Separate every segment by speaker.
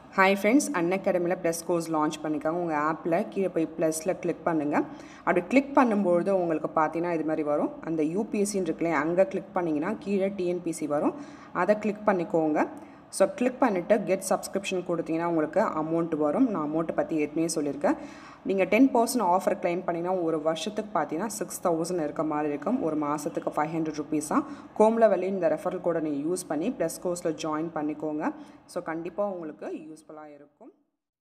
Speaker 1: Hi friends, Unacademy Plus course launch பண்ணிருக்காங்க. உங்க ஆப்ல கீழ போய் ப்ளஸ்ல கிளிக் பண்ணுங்க. அப்படி கிளிக் பண்ணும்போது உங்களுக்கு பார்த்தீங்கன்னா இது மாதிரி வரும். அந்த யூபிஎஸ்சி இருக்குல்ல அங்க கிளிக் பண்ணீங்கன்னா கீழ டிஎன்பிஎஸ்சி வரும். அதை கிளிக் பண்ணிக்கோங்க. ஸோ கிளிக் பண்ணிவிட்டு கெட் சப்ஸ்கிரிப்ஷன் கொடுத்தீங்கன்னா உங்களுக்கு அமௌண்ட் வரும். நான் அமௌண்ட்டை பற்றி ஏற்கனவே சொல்லியிருக்கேன். நீங்கள் 10% ஆஃபர் கிளைம் பண்ணிங்கன்னா ஒரு வருஷத்துக்கு பார்த்தீங்கன்னா 6000 இருக்க மாதிரி இருக்கும். ஒரு மாதத்துக்கு 500 ருபீஸ் தான். கோமில் வெளியே இந்த ரெஃபரல் கோடை நீங்கள் யூஸ் பண்ணி ப்ளஸ் கோர்ஸில் ஜாயின் பண்ணிக்கோங்க. ஸோ கண்டிப்பாக உங்களுக்கு யூஸ்ஃபுல்லாக இருக்கும்.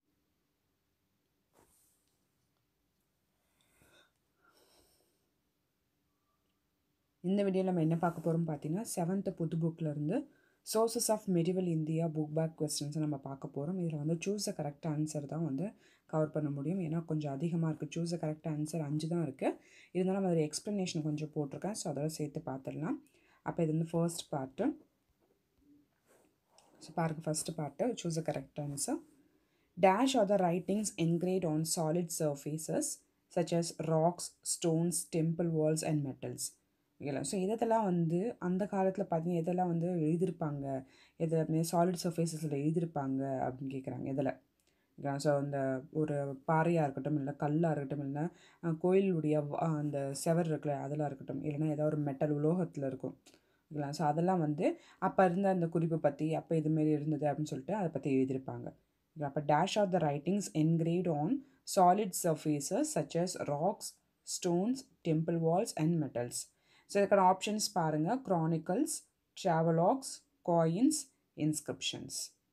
Speaker 1: இந்த வீடியோவில் நம்ம என்ன பார்க்க போகிறோம் பார்த்தீங்கன்னா 7th புது புக்கிலேருந்து sources of medieval India book back கொஸ்டின்ஸை நம்ம பார்க்க போகிறோம். இதில் வந்து சூஸ் அ கரெக்ட் ஆன்சர் தான் வந்து கவர் பண்ண முடியும். ஏன்னா கொஞ்சம் அதிகமாக இருக்குது. சூஸ் அ கரெக்ட் ஆன்சர் 5 தான் இருக்குது. இருந்தாலும் அதில் எக்ஸ்ப்ளனேஷன் கொஞ்சம் போட்டிருக்கேன். ஸோ அதோட சேர்த்து பார்த்துடலாம். அப்போ இது வந்து ஃபர்ஸ்ட் பார்ட்டு. ஸோ பாருங்கள், first part choose a correct answer. Dash are the writings engraved on solid surfaces such as rocks, stones, temple walls and metals. ஓகேங்களா? ஸோ இதெல்லாம் வந்து அந்த காலத்தில் பார்த்தீங்கன்னா இதெல்லாம் வந்து எழுதியிருப்பாங்க. எது சாலிட் சர்ஃபேஸஸில் எழுதியிருப்பாங்க அப்படின்னு கேட்குறாங்க. இதில் ஸோ அந்த ஒரு பாறையாக இருக்கட்டும், இல்லை கல்லாக இருக்கட்டும், இல்லை கோயிலுடைய அந்த செவர் இருக்குல்ல அதெல்லாம் இருக்கட்டும், இல்லைன்னா ஏதாவது ஒரு மெட்டல் உலோகத்தில் இருக்கும். ஓகேங்களா? ஸோ அதெல்லாம் வந்து அப்போ இருந்த அந்த குறிப்பை பற்றி அப்போ இதுமாரி இருந்தது அப்படின்னு சொல்லிட்டு அதை பற்றி எழுதியிருப்பாங்க. அப்போ dash are the writings engraved on solid surfaces such as rocks, stones, temple walls and metals. So இதுக்கான ஆப்ஷன்ஸ் பாருங்கள். chronicles, travelogues, coins, inscriptions.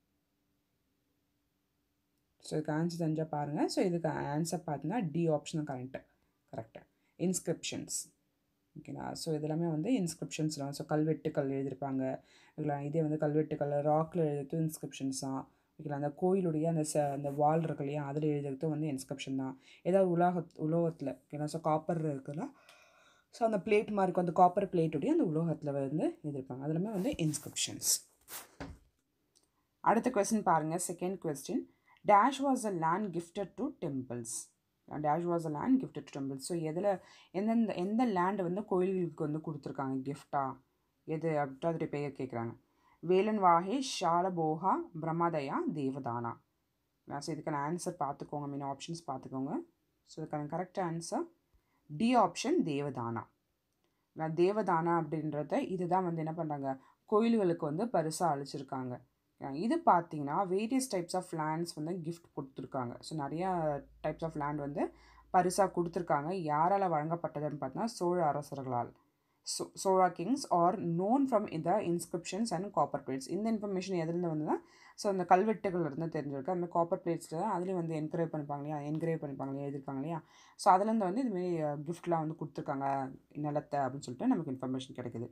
Speaker 1: So இதுக்கு ஆன்சர் தெரிஞ்சால் பாருங்கள். ஸோ இதுக்கு ஆன்சர் பார்த்தீங்கன்னா டி ஆப்ஷன் கரெக்டாக இன்ஸ்கிரிப்ஷன்ஸ். ஓகேங்களா? ஸோ இதெல்லாமே வந்து இன்ஸ்கிரிப்ஷன்ஸ்லாம். ஸோ கல்வெட்டுக்கள் எழுதியிருப்பாங்க. ஓகேங்களா? இதே வந்து கல்வெட்டுக்கள் ராக்கில் எழுதுறது இன்ஸ்கிரிப்ஷன்ஸ் தான். ஓகேங்களா? அந்த கோயிலுடைய அந்த வால் இருக்கு இல்லையா அதில் எழுதுறது வந்து இன்ஸ்கிரிப்ஷன் தான். ஏதாவது உலோகத்தில் ஓகேங்களா? ஸோ காப்பர் இருக்குல்ல, ஸோ அந்த பிளேட் மாதிரி இருக்கும். அந்த காப்பர் பிளேட்டுடைய அந்த உலோகத்தில் வந்து எழுதியிருப்பாங்க. அதெல்லாமே வந்து இன்ஸ்கிரிப்ஷன்ஸ். அடுத்த கொஸ்டின் பாருங்கள். Second question. Dash was a land gifted to temples. Dash was a land gifted to temples. So எந்த லேண்ட் வந்து கோயில்களுக்கு வந்து கொடுத்துருக்காங்க கிஃப்டா எது அப்படின்ட்டு அதோடைய பெயர் கேட்குறாங்க. வேலன் வாஹே, ஷாலபோகா, பிரம்மதயா, தேவதானா. ஸோ இதுக்கான ஆன்சர் பார்த்துக்கோங்க. மீன் ஆப்ஷன்ஸ் பார்த்துக்கோங்க. ஸோ இதுக்கான correct answer D option Devadana. Devadana அப்படின்றத இதுதான் வந்து என்ன பண்ணுறாங்க கோயில்களுக்கு வந்து பரிசாக அளிச்சிருக்காங்க. இது பார்த்தீங்கன்னா வேரியஸ் டைப்ஸ் ஆஃப் லேண்ட்ஸ் வந்து கிஃப்ட் கொடுத்துருக்காங்க. ஸோ நிறையா டைப்ஸ் ஆஃப் லேண்ட் வந்து பரிசாக கொடுத்துருக்காங்க. யாரால் வழங்கப்பட்டதுன்னு பார்த்தீங்கன்னா சோழ அரசர்களால். Chola kings are known from இந்த இன்ஸ்கிரிப்ஷன்ஸ் அண்ட் காப்பர் பிளேட்ஸ். இந்த இன்ஃபர்மேஷன் எதுலேருந்து வந்துன்னா ஸோ அந்த கல்வெட்டுகள் இருந்து தெரிஞ்சிருக்கு. அந்த காப்பர் பிளேட்ஸில் தான் அதுலேயும் வந்து என்கரேஜ் பண்ணிப்பாங்க இல்லையா, எழுதியிருப்பாங்க இல்லையா. ஸோ அதுலேருந்து வந்து இதுமாரி கிஃப்ட்லாம் வந்து கொடுத்துருக்காங்க நிலத்தை அப்படின்னு சொல்லிட்டு நமக்கு இன்ஃபர்மேஷன் கிடைக்குது.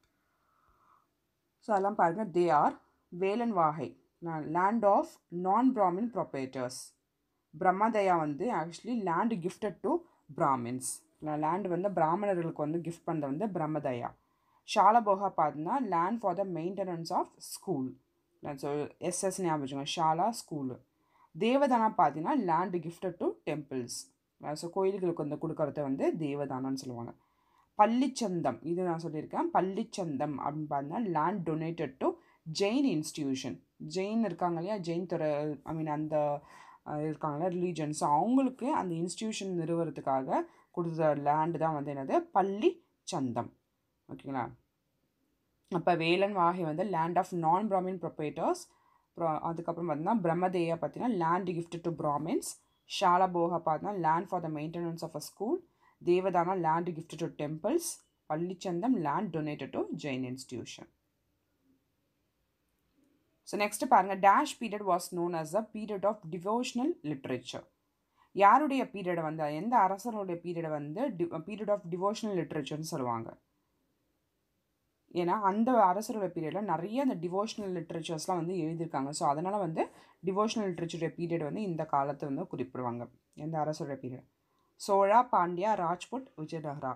Speaker 1: ஸோ அதெல்லாம் பாருங்கள். தே ஆர் வேலன் வாகை, லேண்ட் ஆஃப் நான் பிராமின் ப்ரொப்ரேட்டர்ஸ். பிரம்மதயா வந்து actually land gifted to Brahmins. Land வந்து பிராமணர்களுக்கு வந்து கிஃப்ட் பண்ணது வந்து பிரம்மதயா. ஷாலபோகா பார்த்தீங்கன்னா land for the maintenance of school. So எஸ்எஸ் ஞாபகம் வச்சுக்கோங்க, ஷாலா ஸ்கூலு. தேவதானா பார்த்தீங்கன்னா land gifted to temples. So கோயில்களுக்கு வந்து கொடுக்கறத வந்து தேவதானான்னு சொல்லுவாங்க. பள்ளிச்சந்தம் இது நான் சொல்லியிருக்கேன். பள்ளிச்சந்தம் அப்படின்னு பார்த்தீங்கன்னா land donated to Jain institution. Jain இருக்காங்க இல்லையா, ஜெயின் துறை அந்த இருக்காங்களா ரிலீஜன்ஸ், அவங்களுக்கு அந்த இன்ஸ்டிடியூஷன் நிறுவனத்துக்காக கொடுத்த லேண்டு தான் வந்து என்னது பள்ளி சந்தம். ஓகேங்களா? அப்போ வேலன் வாகை வந்து லேண்ட் ஆஃப் நான் பிராமின் ப்ரொப்ரேட்டர்ஸ். அதுக்கப்புறம் பார்த்தீங்கன்னா பிரம்மதேயா பார்த்தீங்கன்னா land gifted to Brahmins. Shalabhoga பார்த்தீங்கன்னா land for the maintenance of a school. Devadana land gifted to temples. Pallichandam land donated to Jain institution. So next பாருங்கள். Dash period was known as a period of devotional literature. யாருடைய பீரியடை வந்து எந்த அரசனுடைய பீரியடை வந்து period of devotional லிட்ரேச்சர்னு சொல்லுவாங்க. ஏன்னா அந்த அரசரோட பீரியடில் நிறைய அந்த டிவோஷனல் லிட்ரேச்சர்ஸ்லாம் வந்து எழுதியிருக்காங்க. ஸோ அதனால் வந்து டிவோஷனல் லிட்ரேச்சருடைய பீரியட் வந்து இந்த காலத்தை வந்து குறிப்பிடுவாங்க. எந்த அரசரோட பீரியட்? சோழா, பாண்டியா, ராஜ்புட், விஜயநகரா.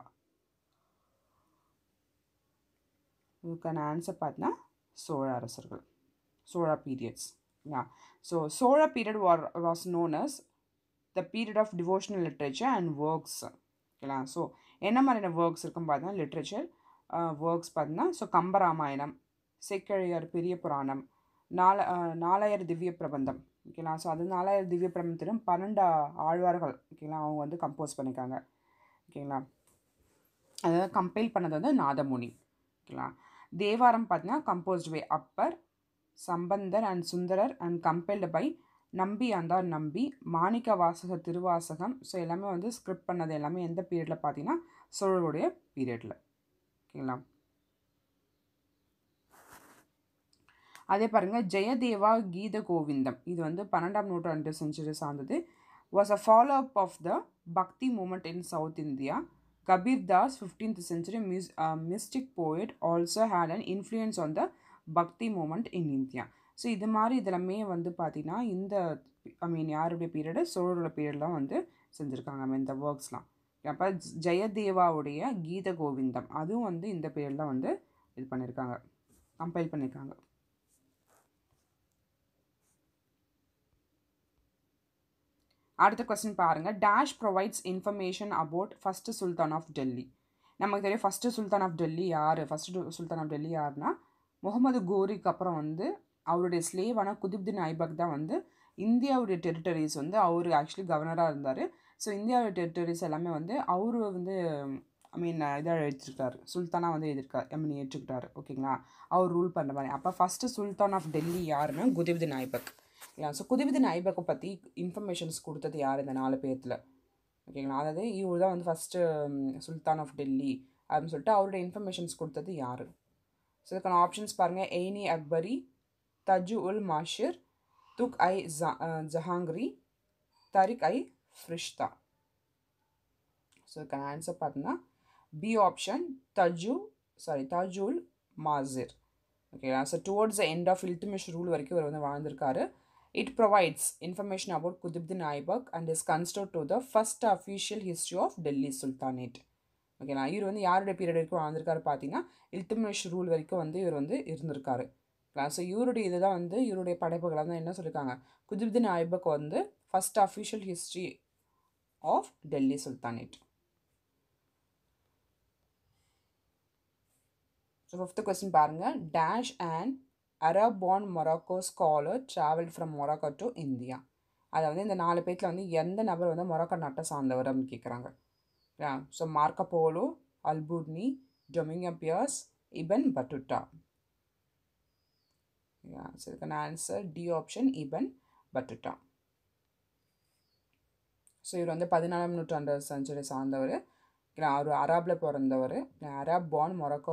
Speaker 1: இதுக்கான ஆன்சர் பார்த்தீங்கன்னா சோழ அரசர்கள், Chola periods. So Chola period was known as the period of devotional literature and works. ஓகேங்களா? ஸோ என்ன மாதிரியான ஒர்க்ஸ் இருக்குன்னு பார்த்தீங்கன்னா லிட்ரேச்சர் ஒர்க்ஸ் பார்த்தீங்கன்னா ஸோ கம்பராமாயணம், சேக்கிழார் பெரிய புராணம், நாலாயிரம் திவ்ய பிரபந்தம் ஓகேங்களா. ஸோ அது 4000 திவ்ய பிரபந்தத்திலும் 12 ஆழ்வார்கள் ஓகேங்களா அவங்க வந்து கம்போஸ் பண்ணியிருக்காங்க ஓகேங்களா. அதாவது கம்பைல் பண்ணது வந்து நாதமுனி ஓகேங்களா. தேவாரம் பார்த்தீங்கன்னா composed by Appar, Sambandar and Sundarar and compiled by Nambi Andar நம்பி, மாணிக்க வாசகர் திருவாசகம். ஸோ எல்லாமே வந்து ஸ்கிரிப்ட் பண்ணது எல்லாமே எந்த பீரியடில் பார்த்தீங்கன்னா சோழருடைய பீரியடில் ஓகேங்களா. அதே பாருங்கள் ஜெயதேவா கீத கோவிந்தம் இது வந்து 12ஆம் நூற்றாண்டு செஞ்சுரி சார்ந்தது. Was a follow up of the Bhakti movement in South India. Kabir Das 15th century mystic poet also had an influence on the Bhakti movement in India. So இது மாதிரி இதெல்லாமே வந்து பார்த்திங்கன்னா இந்த யாருடைய பீரியடு சோழரோட பீரியட்லாம் வந்து செஞ்சுருக்காங்க இந்த ஒர்க்ஸ்லாம். அப்போ ஜெயதேவாவுடைய கீத கோவிந்தம் அதுவும் வந்து இந்த பீரியட்லாம் வந்து இது பண்ணியிருக்காங்க, கம்பைல் பண்ணியிருக்காங்க. அடுத்த கொஸ்டின் பாருங்கள். Dash provides information about first sultan of Delhi. நமக்கு தெரியும் ஃபஸ்ட்டு சுல்தான் ஆஃப் டெல்லி யார். ஃபஸ்ட்டு சுல்தான் ஆஃப் டெல்லி யாருன்னா முகமது கோரிக்கு அப்புறம் வந்து அவருடைய ஸ்லேவான குதுப்தீன் ஐபக் தான் வந்து இந்தியாவுடைய டெரிட்டரிஸ் வந்து அவர் ஆக்சுவலி கவர்னராக இருந்தார். ஸோ இந்தியாவுடைய டெரிட்டரிஸ் எல்லாமே வந்து அவர் வந்து இதாக எடுத்துக்கிட்டார், சுல்தானாக வந்து ஏற்றுக்கிட்டார் ஓகேங்களா. அவர் ரூல் பண்ணுற மாதிரி. அப்போ ஃபஸ்ட்டு சுல்தான் ஆஃப் டெல்லி யாருன்னா குதுப்தீன் ஐபக். ஸோ குதுப்தீன் ஐபக்கை பற்றி இன்ஃபர்மேஷன்ஸ் கொடுத்தது யார் இந்த 4 பேர்த்தில் ஓகேங்களா. அதாவது இவர் தான் வந்து ஃபஸ்ட்டு சுல்தான் ஆஃப் டெல்லி அப்படின்னு சொல்லிட்டு அவருடைய இன்ஃபர்மேஷன்ஸ் கொடுத்தது யார். ஸோ இதுக்கான ஆப்ஷன்ஸ் பாருங்கள். எய்னி அக்பரி, தஜு உல் மாஷிர், துக் ஐ ஜஹாங்கிரி, தரிக் ஐ ஃப்ரிஷ்தா. ஸோ இதுக்கான ஆன்சர் பார்த்தீங்கன்னா பி ஆப்ஷன் தஜுல் மாசிர் ஓகேங்களா. So towards the end of Iltutmish rule வரைக்கும் இவர் வந்து வாழ்ந்திருக்காரு. It provides information about Qutbuddin Aibak and is considered to the first official history of Delhi Sultanate. ஓகேங்களா. இவர் வந்து யாருடைய பீரியட் வரைக்கும் வாழ்ந்திருக்காரு பார்த்தீங்கன்னா இல்துமிஷ் ரூல் வரைக்கும் வந்து இவர் வந்து இருந்திருக்காரு. ஸோ இவருடைய இதுதான் வந்து இவருடைய படைப்புகளை தான் என்ன சொல்லியிருக்காங்க, குதுப்தீன் ஐபக் வந்து first official history of Delhi sultanate. So 5th question பாருங்கள். Dash and Arab-born Morocco scholar traveled from Morocco to India. அதாவது இந்த 4 பேர்த்தில் வந்து எந்த நபர் வந்து மொராக்கோ நாட்டை சார்ந்தவர் அப்படின்னு கேட்குறாங்க. So Marco Polo, Alberuni, Domingo Paes, Ibn Battuta. So இதுக்கான answer D option Ibn Battuta. So இவர் வந்து 14ஆம் நூற்றாண்டு செஞ்சுரி சார்ந்தவர். அவர் அராபில் பிறந்தவர். Arab-born Morocco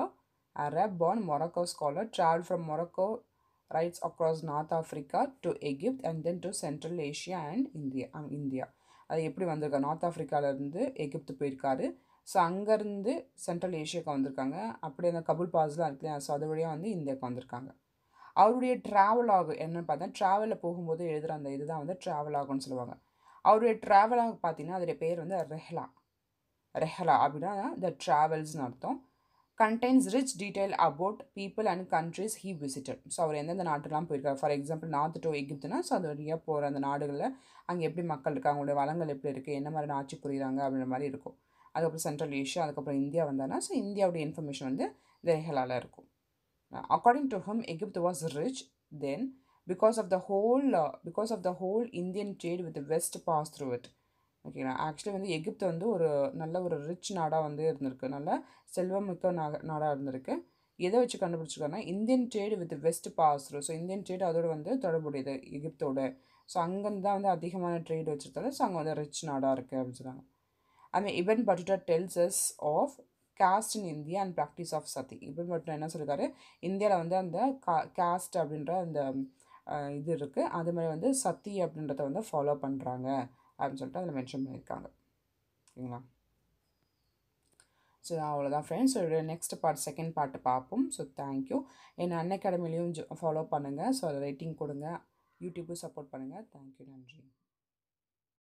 Speaker 1: scholar traveled from Morocco rights across North Africa to Egypt and then to Central Asia and India. அது எப்படி வந்திருக்காரு, north ஆஃப்ரிக்காவிலேருந்து எகிப்து போயிருக்காரு. ஸோ அங்கேருந்து சென்ட்ரல் ஏஷியாவுக்கு வந்திருக்காங்க. அப்படி அந்த கபுல் பாஸ்லாம் இருக்கு இல்லையா, ஸோ அது வழியாக வந்து இந்தியாவுக்கு வந்திருக்காங்க. அவருடைய ட்ராவல் ஆகு என்னென்னு பார்த்தா ட்ராவலில் போகும்போது எழுதுகிற அந்த இதுதான் வந்து ட்ராவல் ஆகுன்னு சொல்லுவாங்க. அவருடைய ட்ராவல் ஆகு பார்த்தீங்கன்னா அதோடைய பேர் வந்து ரெஹலா அப்படின்னா த ட்ராவல்ஸ்னு அர்த்தம். Contains rich detail about people and countries he visited. So அவர் எந்தெந்த நாட்டுலாம் போயிருக்காரு. ஃபார் எக்ஸாம்பிள் நார்த் டு எகிப்துனா ஸோ அது வழியாக போகிற அந்த நாடுகளில் அங்கே எப்படி மக்கள் இருக்காங்க, அவங்களுடைய வளங்கள் எப்படி இருக்குது, என்ன மாதிரி ஆட்சி புரியுறாங்க அப்படின்ற மாதிரி இருக்கும். அதுக்கப்புறம் சென்ட்ரல் ஏஷியா, அதுக்கப்புறம் இந்தியா வந்தாங்கன்னா ஸோ இந்தியாவுடைய இன்ஃபர்மேஷன் வந்து இந்த ரெஹலாவில் இருக்கும். According to him Egypt was rich then because of the whole Indian trade with west pass through it. ஓகேங்களா. ஆக்சுவலி வந்து எகிப்து வந்து ஒரு நல்ல ஒரு ரிச் நாடாக வந்து இருந்திருக்கு, நல்ல செல்வமிக்க நாடாக இருந்திருக்கு. எதை வச்சு கண்டுபிடிச்சிருக்காங்கன்னா Indian trade with west pass through. So Indian trade அதோட வந்து தொடர்புடையது எகிப்தோட. ஸோ அங்கேருந்து தான் வந்து அதிகமான ட்ரேட் வச்சுருந்தாலும் ஸோ அங்கே வந்து ரிச் நாடாக இருக்குது அப்படின்னு சொல்கிறாங்க. அதுமாதிரி Ibn Battuta tells us of caste in India and practice of sati. Ibn பட்டுட்டா என்ன சொல்லியிருக்காரு, இந்தியாவில் வந்து அந்த காஸ்ட் அப்படின்ற அந்த இது இருக்குது, அது மாதிரி வந்து சதி அப்படின்றத வந்து ஃபாலோ பண்ணுறாங்க அப்படின்னு சொல்லிட்டு அதில் மென்ஷன் பண்ணியிருக்காங்க. ஓகேங்களா. ஸோ அவ்வளோதான் friends. So next part second part பார்ப்போம். So thank you. என்னை அன்அகாடமிலையும் ஃபாலோ பண்ணுங்கள். ஸோ அதை ரேட்டிங் கொடுங்க, யூடியூப்பும் சப்போர்ட் பண்ணுங்கள். தேங்க்யூ, நன்றி.